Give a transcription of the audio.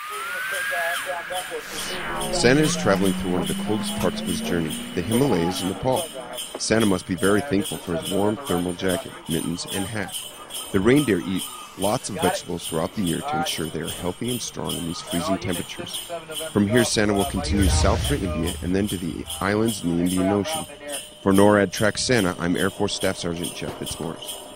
Santa is traveling through one of the coldest parts of his journey, the Himalayas in Nepal. Santa must be very thankful for his warm thermal jacket, mittens, and hat. The reindeer eat lots of vegetables throughout the year to ensure they are healthy and strong in these freezing temperatures. From here, Santa will continue south for India and then to the islands in the Indian Ocean. For NORAD Track Santa, I'm Air Force Staff Sergeant Jeff Fitzmaurice.